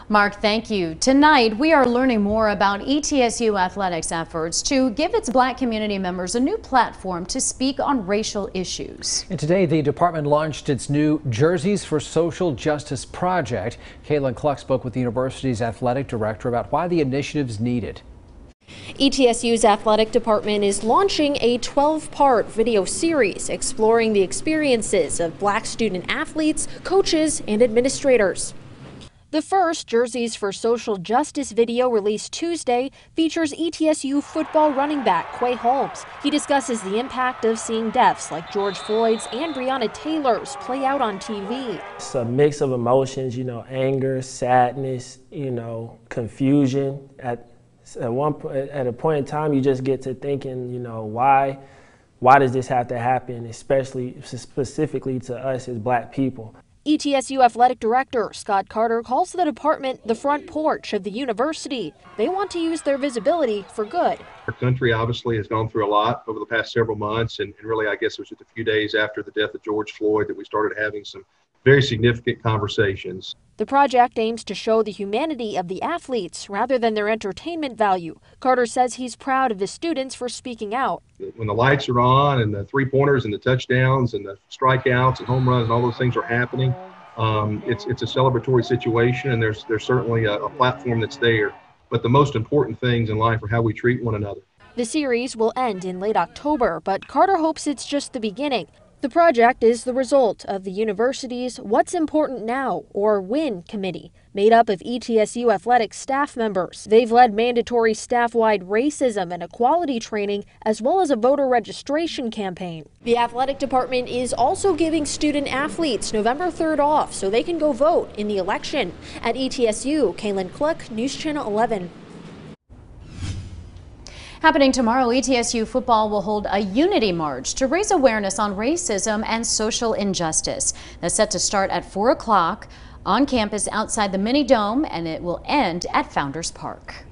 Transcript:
Mark, thank you. Tonight, we are learning more about ETSU Athletics' efforts to give its Black community members a new platform to speak on racial issues. And today, the department launched its new Jerseys for Social Justice project. Caitlin Cluck spoke with the university's athletic director about why the initiative is needed. ETSU's athletic department is launching a 12-part video series exploring the experiences of Black student athletes, coaches, and administrators. The first Jerseys for Social Justice video, released Tuesday, features ETSU football running back Quay Holmes. He discusses the impact of seeing deaths like George Floyd's and Breonna Taylor's play out on TV. It's a mix of emotions, anger, sadness, confusion. At a point in time, you just get to thinking, why does this have to happen, specifically to us as Black people? ETSU Athletic Director Scott Carter calls the department the front porch of the university. They want to use their visibility for good. Our country obviously has gone through a lot over the past several months, and really I guess it was just a few days after the death of George Floyd that we started having some very significant conversations. The project aims to show the humanity of the athletes rather than their entertainment value. Carter says he's proud of the students for speaking out. When the lights are on and the three-pointers and the touchdowns and the strikeouts and home runs and all those things are happening, it's a celebratory situation, and there's certainly a platform that's there. But the most important things in life are how we treat one another. The series will end in late October, but Carter hopes it's just the beginning. The project is the result of the university's What's Important Now, or WIN committee, made up of ETSU Athletics staff members. They've led mandatory staff-wide racism and equality training, as well as a voter registration campaign. The athletic department is also giving student athletes November 3rd off so they can go vote in the election. At ETSU, Caitlin Cluck, News Channel 11. Happening tomorrow, ETSU football will hold a unity march to raise awareness on racism and social injustice. That's set to start at 4 o'clock on campus outside the mini dome, and it will end at Founders Park.